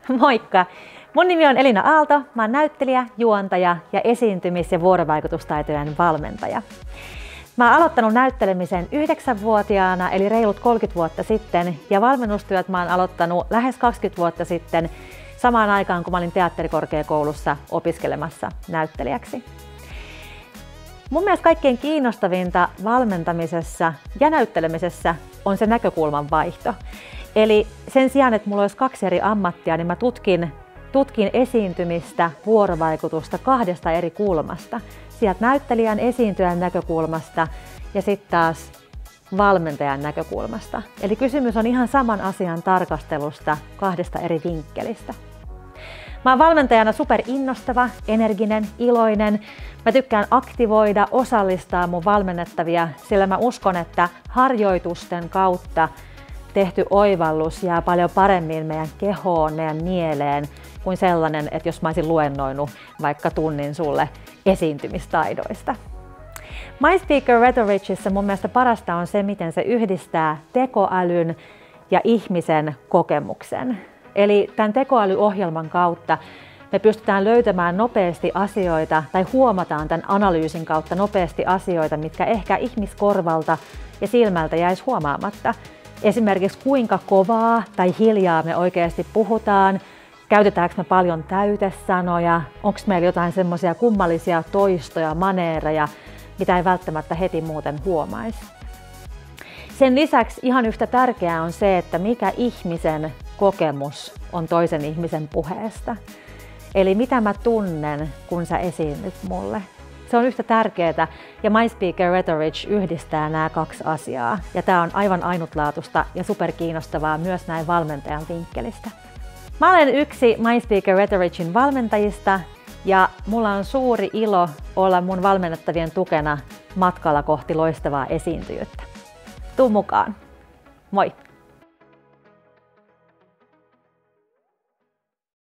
Moikka! Mun nimi on Elina Aalto, mä oon näyttelijä, juontaja ja esiintymis- ja vuorovaikutustaitojen valmentaja. Mä oon aloittanut näyttelemisen 9-vuotiaana eli reilut 30 vuotta sitten ja valmennustyöt mä oon aloittanut lähes 20 vuotta sitten samaan aikaan kun mä olin teatterikorkeakoulussa opiskelemassa näyttelijäksi. Mun mielestä kaikkein kiinnostavinta valmentamisessa ja näyttelemisessä on se näkökulman vaihto. Eli sen sijaan, että mulla olisi 2 eri ammattia, niin mä tutkin esiintymistä, vuorovaikutusta 2 eri kulmasta. Sieltä näyttelijän, esiintyjän näkökulmasta ja sitten taas valmentajan näkökulmasta. Eli kysymys on ihan saman asian tarkastelusta 2 eri vinkkelistä. Mä oon valmentajana superinnostava, energinen, iloinen. Mä tykkään aktivoida, osallistaa mun valmennettavia, sillä mä uskon, että harjoitusten kautta tehty oivallus jää paljon paremmin meidän kehoon, meidän mieleen kuin sellainen, että jos mä olisin luennoinut vaikka tunnin sulle esiintymistaidoista. MindSpeaker Rhetoricissa mun mielestä parasta on se, miten se yhdistää tekoälyn ja ihmisen kokemuksen. Eli tämän tekoälyohjelman kautta me pystytään löytämään nopeasti asioita tai huomataan tämän analyysin kautta nopeasti asioita, mitkä ehkä ihmiskorvalta ja silmältä jäisi huomaamatta. Esimerkiksi kuinka kovaa tai hiljaa me oikeasti puhutaan, käytetäänkö me paljon täytesanoja, onko meillä jotain semmoisia kummallisia toistoja, maneereja, mitä ei välttämättä heti muuten huomaisi. Sen lisäksi ihan yhtä tärkeää on se, että mikä ihmisen kokemus on toisen ihmisen puheesta. Eli mitä mä tunnen, kun sä esiinnyt mulle. Se on yhtä tärkeää ja MindSpeaker Rhetoric yhdistää nämä 2 asiaa. Ja tämä on aivan ainutlaatuista ja superkiinnostavaa myös näin valmentajan vinkkelistä. Mä olen yksi MindSpeaker Rhetoricin valmentajista ja mulla on suuri ilo olla mun valmennettavien tukena matkalla kohti loistavaa esiintyjyyttä. Tuu mukaan! Moi!